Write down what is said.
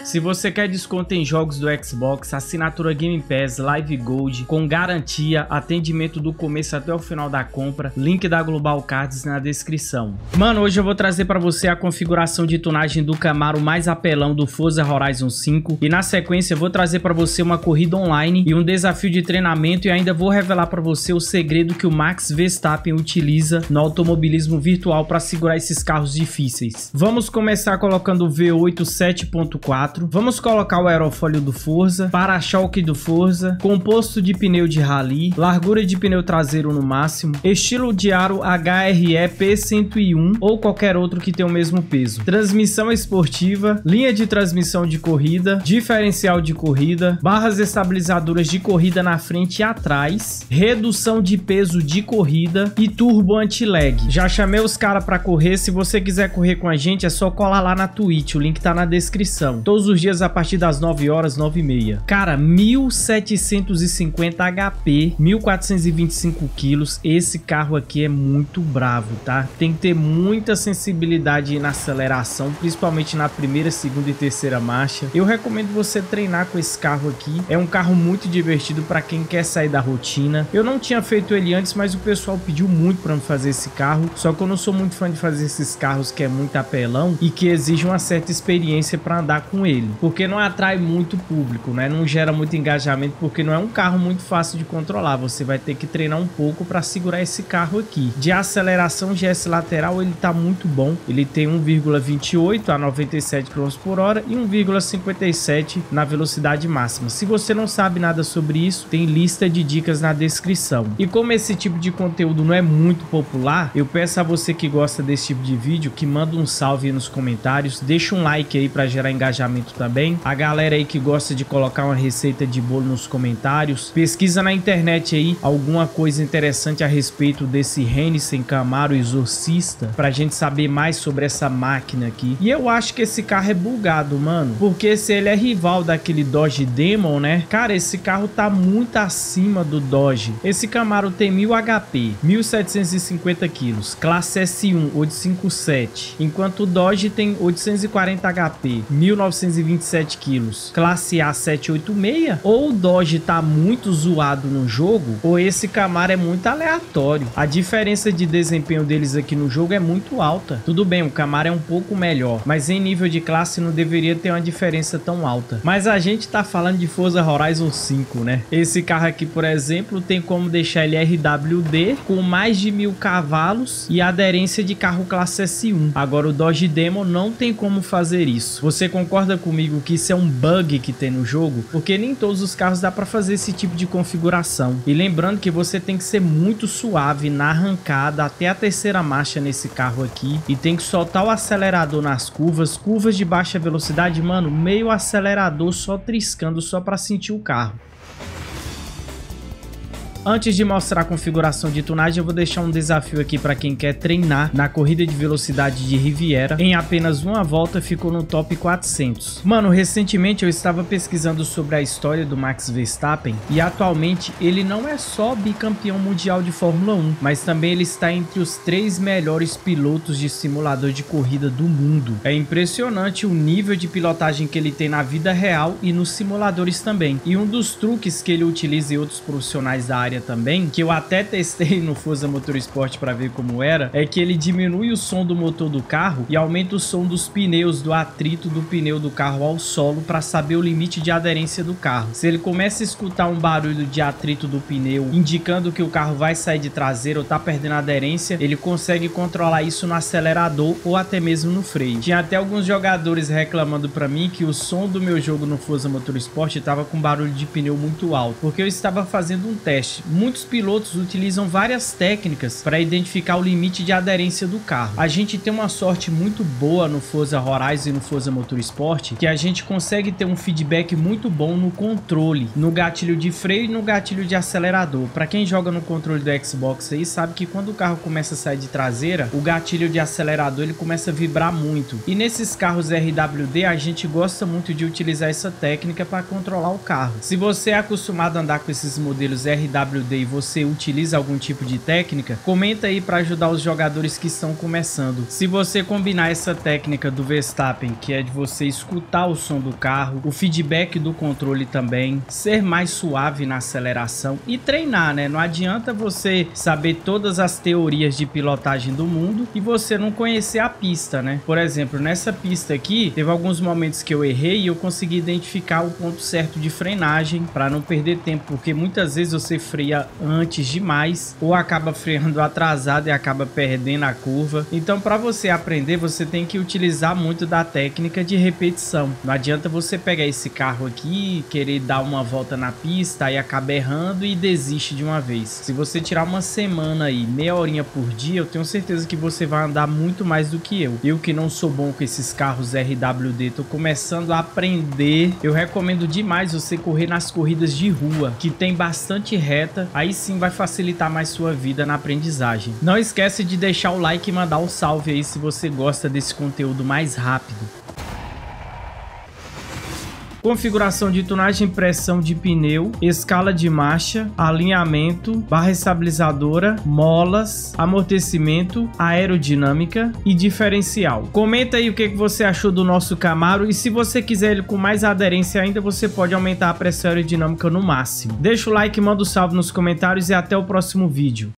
Se você quer desconto em jogos do Xbox, assinatura Game Pass, Live Gold, com garantia, atendimento do começo até o final da compra, link da Global Cards na descrição. Mano, hoje eu vou trazer para você a configuração de tunagem do Camaro mais apelão do Forza Horizon 5 e na sequência eu vou trazer para você uma corrida online e um desafio de treinamento e ainda vou revelar para você o segredo que o Max Verstappen utiliza no automobilismo virtual para segurar esses carros difíceis. Vamos começar colocando o V8 7.4, vamos colocar o aerofólio do Forza, para-choque do Forza, composto de pneu de rally, largura de pneu traseiro no máximo, estilo de aro HRE P101 ou qualquer outro que tenha o mesmo peso, transmissão esportiva, linha de transmissão de corrida, diferencial de corrida, barras estabilizadoras de corrida na frente e atrás, redução de peso de corrida e turbo anti-lag. Já chamei os caras para correr, se você quiser correr com a gente é só colar lá na Twitch, o link tá na descrição. Todos os dias a partir das 9 horas, 9h30. Cara, 1750 HP, 1425 quilos, esse carro aqui é muito bravo, tá? Tem que ter muita sensibilidade na aceleração, principalmente na primeira, segunda e terceira marcha. Eu recomendo você treinar com esse carro aqui, é um carro muito divertido para quem quer sair da rotina. Eu não tinha feito ele antes, mas o pessoal pediu muito para me fazer esse carro, só que eu não sou muito fã de fazer esses carros que é muito apelão e que exige uma certa experiência para andar com ele, porque não atrai muito público, né? Não gera muito engajamento, porque não é um carro muito fácil de controlar, você vai ter que treinar um pouco para segurar esse carro aqui. De aceleração GS lateral ele tá muito bom, ele tem 1,28 a 97 km por hora e 1,57 na velocidade máxima. Se você não sabe nada sobre isso, tem lista de dicas na descrição. E como esse tipo de conteúdo não é muito popular, eu peço a você que gosta desse tipo de vídeo que manda um salve aí nos comentários, deixa um like aí para gerar engajamento também. A galera aí que gosta de colocar uma receita de bolo nos comentários, pesquisa na internet aí alguma coisa interessante a respeito desse Renison Camaro Exorcista pra gente saber mais sobre essa máquina aqui. E eu acho que esse carro é bugado, mano, porque se ele é rival daquele Dodge Demon, né? Cara, esse carro tá muito acima do Dodge. Esse Camaro tem 1000 HP, 1750 quilos, classe S1 857, enquanto o Dodge tem 840 HP, 1927 quilos, classe A 786. Ou o Dodge tá muito zoado no jogo, ou esse Camaro é muito aleatório. A diferença de desempenho deles aqui no jogo é muito alta. Tudo bem, o Camaro é um pouco melhor, mas em nível de classe não deveria ter uma diferença tão alta. Mas a gente tá falando de Forza Horizon 5, né? Esse carro aqui, por exemplo, tem como deixar ele RWD com mais de 1000 cavalos e aderência de carro classe S1. Agora o Dodge Demon não tem como fazer isso. Você concorda comigo que isso é um bug que tem no jogo? Porque nem todos os carros dá para fazer esse tipo de configuração. E lembrando que você tem que ser muito suave na arrancada até a terceira marcha nesse carro aqui e tem que soltar o acelerador nas curvas de baixa velocidade, mano, meio acelerador só triscando só para sentir o carro. Antes de mostrar a configuração de tunagem, eu vou deixar um desafio aqui para quem quer treinar na corrida de velocidade de Riviera. Em apenas uma volta ficou no top 400. Mano, recentemente eu estava pesquisando sobre a história do Max Verstappen e atualmente ele não é só bicampeão mundial de Fórmula 1, mas também ele está entre os 3 melhores pilotos de simulador de corrida do mundo. É impressionante o nível de pilotagem que ele tem na vida real e nos simuladores também. E um dos truques que ele utiliza e outros profissionais da área também, que eu até testei no Forza Motorsport para ver como era, é que ele diminui o som do motor do carro e aumenta o som dos pneus, do atrito do pneu do carro ao solo para saber o limite de aderência do carro. Se ele começa a escutar um barulho de atrito do pneu indicando que o carro vai sair de traseira ou tá perdendo aderência, ele consegue controlar isso no acelerador ou até mesmo no freio. Tinha até alguns jogadores reclamando para mim que o som do meu jogo no Forza Motorsport estava com barulho de pneu muito alto, porque eu estava fazendo um teste. Muitos pilotos utilizam várias técnicas para identificar o limite de aderência do carro. A gente tem uma sorte muito boa no Forza Horizon e no Forza Motorsport, que a gente consegue ter um feedback muito bom no controle, no gatilho de freio e no gatilho de acelerador. Para quem joga no controle do Xbox aí, sabe que quando o carro começa a sair de traseira, o gatilho de acelerador ele começa a vibrar muito. E nesses carros RWD, a gente gosta muito de utilizar essa técnica para controlar o carro. Se você é acostumado a andar com esses modelos RWD RWD e você utiliza algum tipo de técnica, comenta aí para ajudar os jogadores que estão começando. Se você combinar essa técnica do Verstappen, que é de você escutar o som do carro, o feedback do controle também, ser mais suave na aceleração e treinar, né? Não adianta você saber todas as teorias de pilotagem do mundo e você não conhecer a pista, né? Por exemplo, nessa pista aqui, teve alguns momentos que eu errei e eu consegui identificar o ponto certo de frenagem para não perder tempo, porque muitas vezes você freia antes demais ou acaba freando atrasado e acaba perdendo a curva. Então, para você aprender, você tem que utilizar muito da técnica de repetição. Não adianta você pegar esse carro aqui, querer dar uma volta na pista e acaba errando e desiste de uma vez. Se você tirar uma semana aí, meia horinha por dia, eu tenho certeza que você vai andar muito mais do que eu. Eu que não sou bom com esses carros RWD, tô começando a aprender. Eu recomendo demais você correr nas corridas de rua, que tem bastante reta, aí sim vai facilitar mais sua vida na aprendizagem. Não esquece de deixar o like e mandar um salve aí se você gosta desse conteúdo mais rápido. Configuração de tunagem, pressão de pneu, escala de marcha, alinhamento, barra estabilizadora, molas, amortecimento, aerodinâmica e diferencial. Comenta aí o que você achou do nosso Camaro e se você quiser ele com mais aderência ainda, você pode aumentar a pressão aerodinâmica no máximo. Deixa o like, manda um salve nos comentários e até o próximo vídeo.